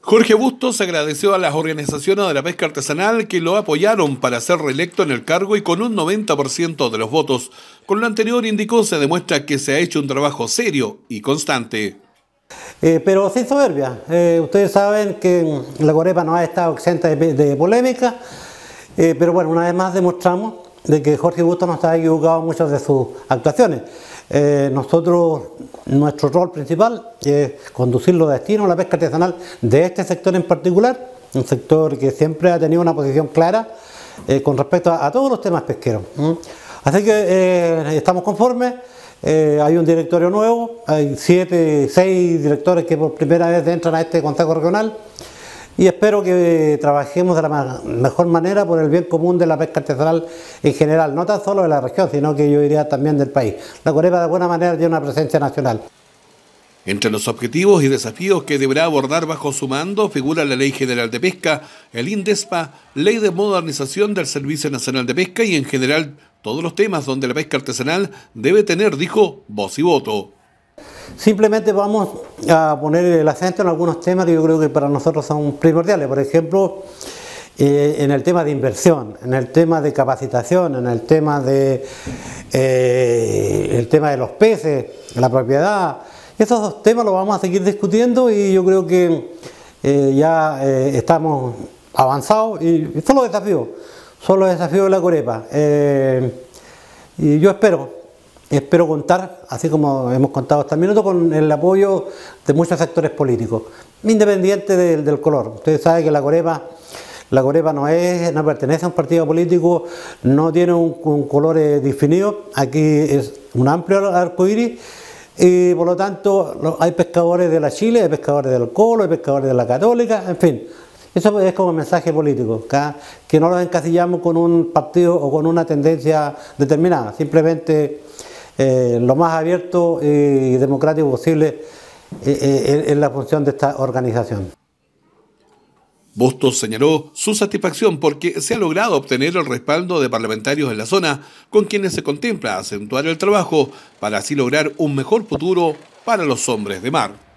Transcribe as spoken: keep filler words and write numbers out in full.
Jorge Bustos agradeció a las organizaciones de la pesca artesanal que lo apoyaron para ser reelecto en el cargo y con un noventa por ciento de los votos. Con lo anterior, indicó, se demuestra que se ha hecho un trabajo serio y constante. Eh, pero sin soberbia. Eh, ustedes saben que la Corepa no ha estado exenta de, de polémica, eh, pero bueno, una vez más demostramos de que Jorge Bustos no estaba equivocado en muchas de sus actuaciones. Eh, nosotros, nuestro rol principal es conducir los destinos a la pesca artesanal de este sector en particular, un sector que siempre ha tenido una posición clara eh, con respecto a, a todos los temas pesqueros. ¿Mm? Así que eh, estamos conformes, eh, hay un directorio nuevo, hay siete, seis directores que por primera vez entran a este consejo regional y espero que trabajemos de la mejor manera por el bien común de la pesca artesanal en general, no tan solo de la región, sino que yo diría también del país. La Corepa de alguna manera tiene una presencia nacional. Entre los objetivos y desafíos que deberá abordar bajo su mando figura la Ley General de Pesca, el INDESPA, Ley de Modernización del Servicio Nacional de Pesca y en general todos los temas donde la pesca artesanal debe tener, dijo, voz y voto. Simplemente vamos a poner el acento en algunos temas que yo creo que para nosotros son primordiales. Por ejemplo, eh, en el tema de inversión, en el tema de capacitación, en el tema de, eh, el tema de los peces, la propiedad. Esos dos temas los vamos a seguir discutiendo y yo creo que eh, ya eh, estamos avanzados y son los desafíos, son los desafíos de la Corepa. Eh, y yo espero Espero contar, así como hemos contado hasta el minuto, con el apoyo de muchos sectores políticos, independiente del, del color. Ustedes saben que la Corepa, la Corepa no, es, no pertenece a un partido político, no tiene un, un color eh, definido, aquí es un amplio arco iris y por lo tanto hay pescadores de la Chile, hay pescadores del Colo, hay pescadores de la Católica, en fin. Eso es como mensaje político, ¿ca? Que no los encasillamos con un partido o con una tendencia determinada, simplemente Eh, lo más abierto y democrático posible eh, eh, en la función de esta organización. Bustos señaló su satisfacción porque se ha logrado obtener el respaldo de parlamentarios en la zona con quienes se contempla acentuar el trabajo para así lograr un mejor futuro para los hombres de mar.